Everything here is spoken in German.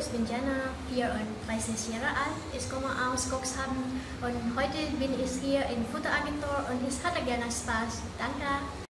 ich bin Jana, 34 Jahre alt. Ich komme aus Cuxhaven und heute bin ich hier in Futteragentur und ich hatte gerne Spaß. Danke.